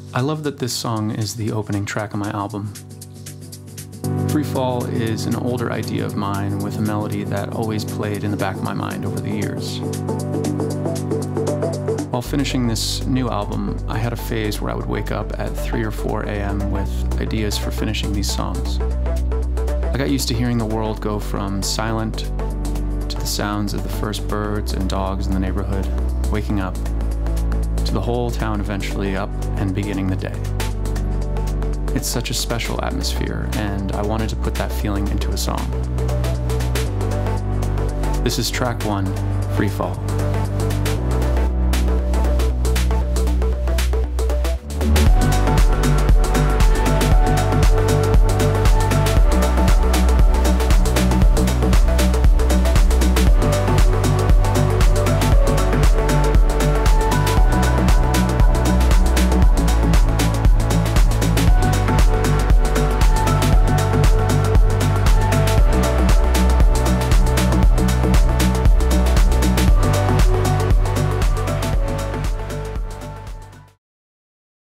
I love that this song is the opening track on my album. Free Fall is an older idea of mine with a melody that always played in the back of my mind over the years. While finishing this new album, I had a phase where I would wake up at 3 or 4 a.m. with ideas for finishing these songs. I got used to hearing the world go from silent to the sounds of the first birds and dogs in the neighborhood, waking up, to the whole town eventually up and beginning the day. It's such a special atmosphere, and I wanted to put that feeling into a song. This is track 1, Free Fall.